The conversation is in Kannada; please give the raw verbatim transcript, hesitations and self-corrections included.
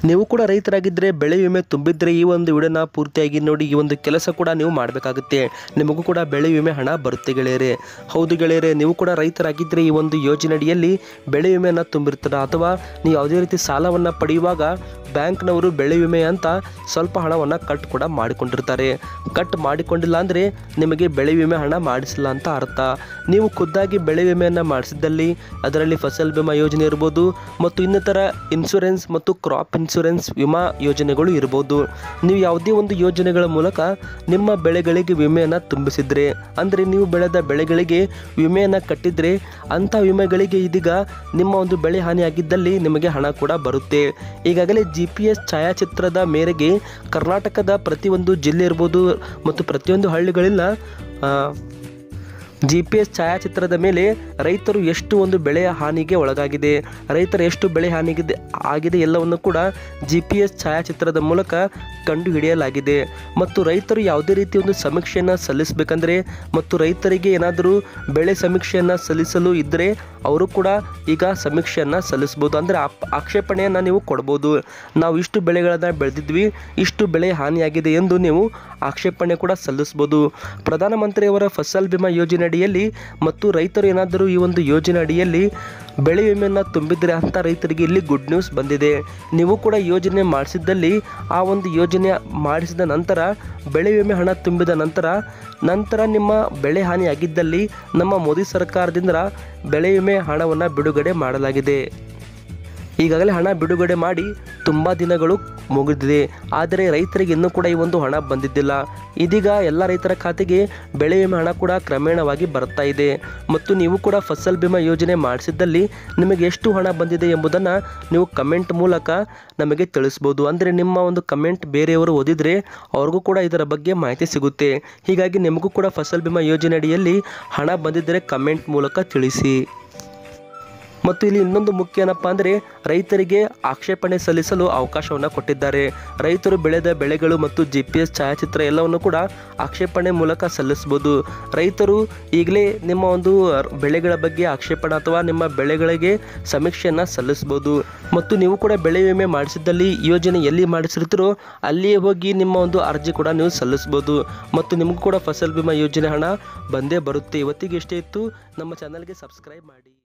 ನೀವು ಕೂಡ ರೈತರಾಗಿದ್ದರೆ ಬೆಳೆ ವಿಮೆ ತುಂಬಿದ್ರೆ ಈ ಒಂದು ವಿಡಿಯೋನ ಪೂರ್ತಿಯಾಗಿ ನೋಡಿ. ಈ ಒಂದು ಕೆಲಸ ಕೂಡ ನೀವು ಮಾಡಬೇಕಾಗುತ್ತೆ, ನಿಮಗೂ ಕೂಡ ಬೆಳೆ ವಿಮೆ ಹಣ ಬರುತ್ತೆ ಗೆಳೆಯರೆ. ಹೌದು ಗೆಳೆಯರೆ, ನೀವು ಕೂಡ ರೈತರಾಗಿದ್ದರೆ ಈ ಒಂದು ಯೋಜನೆ ಅಡಿಯಲ್ಲಿ ಬೆಳೆ ವಿಮೆಯನ್ನು ತುಂಬಿರ್ತೀರ, ಅಥವಾ ನೀವು ಯಾವುದೇ ರೀತಿ ಸಾಲವನ್ನು ಪಡೆಯುವಾಗ ಬ್ಯಾಂಕ್ನವರು ಬೆಳೆ ವಿಮೆ ಅಂತ ಸ್ವಲ್ಪ ಹಣವನ್ನು ಕಟ್ ಕೂಡ ಮಾಡಿಕೊಂಡಿರ್ತಾರೆ. ಕಟ್ ಮಾಡಿಕೊಂಡಿಲ್ಲ ಅಂದರೆ ನಿಮಗೆ ಬೆಳೆ ವಿಮೆ ಹಣ ಮಾಡಿಸಿಲ್ಲ ಅಂತ ಅರ್ಥ. ನೀವು ಖುದ್ದಾಗಿ ಬೆಳೆ ವಿಮೆಯನ್ನು ಮಾಡಿಸಿದ್ದಲ್ಲಿ ಅದರಲ್ಲಿ ಫಸಲ್ ಬಿಮಾ ಯೋಜನೆ ಇರ್ಬೋದು, ಮತ್ತು ಇನ್ನಿತರ ಇನ್ಶೂರೆನ್ಸ್ ಮತ್ತು ಕ್ರಾಪ್ ಇನ್ಶೂರೆನ್ಸ್ ವಿಮಾ ಯೋಜನೆಗಳು ಇರ್ಬೋದು. ನೀವು ಯಾವುದೇ ಒಂದು ಯೋಜನೆಗಳ ಮೂಲಕ ನಿಮ್ಮ ಬೆಳೆಗಳಿಗೆ ವಿಮೆಯನ್ನು ತುಂಬಿಸಿದರೆ, ಅಂದರೆ ನೀವು ಬೆಳೆದ ಬೆಳೆಗಳಿಗೆ ವಿಮೆಯನ್ನು ಕಟ್ಟಿದರೆ, ಅಂಥ ವಿಮೆಗಳಿಗೆ ಇದೀಗ ನಿಮ್ಮ ಒಂದು ಬೆಳೆ ಹಾನಿಯಾಗಿದ್ದಲ್ಲಿ ನಿಮಗೆ ಹಣ ಕೂಡ ಬರುತ್ತೆ. ಈಗಾಗಲೇ ಜಿ ಪಿ ಎಸ್ ಛಾಯಾಚಿತ್ರದ ಮೇರೆಗೆ ಕರ್ನಾಟಕದ ಪ್ರತಿಯೊಂದು ಜಿಲ್ಲೆ ಇರ್ಬೋದು ಮತ್ತು ಪ್ರತಿಯೊಂದು ಹಳ್ಳಿಗಳಿಂದ ಜಿ ಪಿ ಎಸ್ ಛಾಯಾಚಿತ್ರದ ಮೇಲೆ ರೈತರು ಎಷ್ಟು ಒಂದು ಬೆಳೆಯ ಹಾನಿಗೆ ಒಳಗಾಗಿದೆ, ರೈತರ ಎಷ್ಟು ಬೆಳೆ ಹಾನಿಗಿದೆ ಆಗಿದೆ ಎಲ್ಲವನ್ನು ಕೂಡ ಜಿ ಪಿ ಎಸ್ ಛಾಯಾಚಿತ್ರದ ಮೂಲಕ ಕಂಡು ಹಿಡಿಯಲಾಗಿದೆ. ಮತ್ತು ರೈತರು ಯಾವುದೇ ರೀತಿ ಒಂದು ಸಮೀಕ್ಷೆಯನ್ನು ಸಲ್ಲಿಸಬೇಕಂದ್ರೆ, ಮತ್ತು ರೈತರಿಗೆ ಏನಾದರೂ ಬೆಳೆ ಸಮೀಕ್ಷೆಯನ್ನು ಸಲ್ಲಿಸಲು ಇದ್ದರೆ ಅವರು ಕೂಡ ಈಗ ಸಮೀಕ್ಷೆಯನ್ನು ಸಲ್ಲಿಸ್ಬೋದು. ಅಂದರೆ ಆಕ್ಷೇಪಣೆಯನ್ನು ನೀವು ಕೊಡ್ಬೋದು. ನಾವು ಇಷ್ಟು ಬೆಳೆಗಳನ್ನು ಬೆಳೆದಿದ್ವಿ, ಇಷ್ಟು ಬೆಳೆ ಹಾನಿಯಾಗಿದೆ ಎಂದು ನೀವು ಆಕ್ಷೇಪಣೆ ಕೂಡ ಸಲ್ಲಿಸ್ಬೋದು. ಪ್ರಧಾನಮಂತ್ರಿಯವರ ಫಸಲ್ ಬಿಮಾ ಯೋಜನೆ ಅಡಿಯಲ್ಲಿ ಮತ್ತು ರೈತರು ಏನಾದರೂ ಈ ಒಂದು ಯೋಜನೆ ಅಡಿಯಲ್ಲಿ ಬೆಳೆ ವಿಮೆಯನ್ನು ತುಂಬಿದರೆ ಅಂತ ರೈತರಿಗೆ ಇಲ್ಲಿ ಗುಡ್ ನ್ಯೂಸ್ ಬಂದಿದೆ. ನೀವು ಕೂಡ ಯೋಜನೆ ಮಾಡಿಸಿದ್ದಲ್ಲಿ, ಆ ಒಂದು ಯೋಜನೆ ಮಾಡಿಸಿದ ನಂತರ ಬೆಳೆ ವಿಮೆ ಹಣ ತುಂಬಿದ ನಂತರ ನಂತರ ನಿಮ್ಮ ಬೆಳೆ ಹಾನಿಯಾಗಿದ್ದಲ್ಲಿ ನಮ್ಮ ಮೋದಿ ಸರ್ಕಾರದಿಂದ ಬೆಳೆ ವಿಮೆ ಹಣವನ್ನು ಬಿಡುಗಡೆ ಮಾಡಲಾಗಿದೆ. ಈಗಾಗಲೇ ಹಣ ಬಿಡುಗಡೆ ಮಾಡಿ ತುಂಬ ದಿನಗಳು ಮುಗಿದಿದೆ, ಆದರೆ ರೈತರಿಗೆ ಇನ್ನೂ ಕೂಡ ಈ ಒಂದು ಹಣ ಬಂದಿದ್ದಿಲ್ಲ. ಇದೀಗ ಎಲ್ಲ ರೈತರ ಖಾತೆಗೆ ಬೆಳೆ ವಿಮೆ ಹಣ ಕೂಡ ಕ್ರಮೇಣವಾಗಿ ಬರ್ತಾ ಇದೆ. ಮತ್ತು ನೀವು ಕೂಡ ಫಸಲ್ ಬಿಮಾ ಯೋಜನೆ ಮಾಡಿಸಿದ್ದಲ್ಲಿ ನಿಮಗೆ ಎಷ್ಟು ಹಣ ಬಂದಿದೆ ಎಂಬುದನ್ನು ನೀವು ಕಮೆಂಟ್ ಮೂಲಕ ನಮಗೆ ತಿಳಿಸ್ಬೋದು. ಅಂದರೆ ನಿಮ್ಮ ಒಂದು ಕಮೆಂಟ್ ಬೇರೆಯವರು ಓದಿದರೆ ಅವ್ರಿಗೂ ಕೂಡ ಇದರ ಬಗ್ಗೆ ಮಾಹಿತಿ ಸಿಗುತ್ತೆ. ಹೀಗಾಗಿ ನಿಮಗೂ ಕೂಡ ಫಸಲ್ ಬಿಮಾ ಯೋಜನೆ ಅಡಿಯಲ್ಲಿ ಹಣ ಬಂದಿದ್ದರೆ ಕಮೆಂಟ್ ಮೂಲಕ ತಿಳಿಸಿ. ಮತ್ತು ಇಲ್ಲಿ ಇನ್ನೊಂದು ಮುಖ್ಯ ಏನಪ್ಪ ಅಂದರೆ, ರೈತರಿಗೆ ಆಕ್ಷೇಪಣೆ ಸಲ್ಲಿಸಲು ಅವಕಾಶವನ್ನು ಕೊಟ್ಟಿದ್ದಾರೆ. ರೈತರು ಬೆಳೆದ ಬೆಳೆಗಳು ಮತ್ತು ಜಿ ಪಿ ಎಸ್ ಛಾಯಾಚಿತ್ರ ಎಲ್ಲವನ್ನು ಕೂಡ ಆಕ್ಷೇಪಣೆ ಮೂಲಕ ಸಲ್ಲಿಸ್ಬೋದು. ರೈತರು ಈಗಲೇ ನಿಮ್ಮ ಒಂದು ಬೆಳೆಗಳ ಬಗ್ಗೆ ಆಕ್ಷೇಪಣೆ ಅಥವಾ ನಿಮ್ಮ ಬೆಳೆಗಳಿಗೆ ಸಮೀಕ್ಷೆಯನ್ನು ಸಲ್ಲಿಸ್ಬೋದು. ಮತ್ತು ನೀವು ಕೂಡ ಬೆಳೆ ವಿಮೆ ಮಾಡಿಸಿದ್ದಲ್ಲಿ ಯೋಜನೆ ಎಲ್ಲಿ ಮಾಡಿಸಿರ್ತೀರೋ ಅಲ್ಲಿಯೇ ಹೋಗಿ ನಿಮ್ಮ ಒಂದು ಅರ್ಜಿ ಕೂಡ ನೀವು ಸಲ್ಲಿಸ್ಬೋದು. ಮತ್ತು ನಿಮಗೂ ಕೂಡ ಫಸಲ್ ಬಿಮಾ ಯೋಜನೆ ಹಣ ಬಂದೇ ಬರುತ್ತೆ. ಇವತ್ತಿಗೆ ಇಷ್ಟೇ ಇತ್ತು. ನಮ್ಮ ಚಾನಲ್ಗೆ ಸಬ್ಸ್ಕ್ರೈಬ್ ಮಾಡಿ.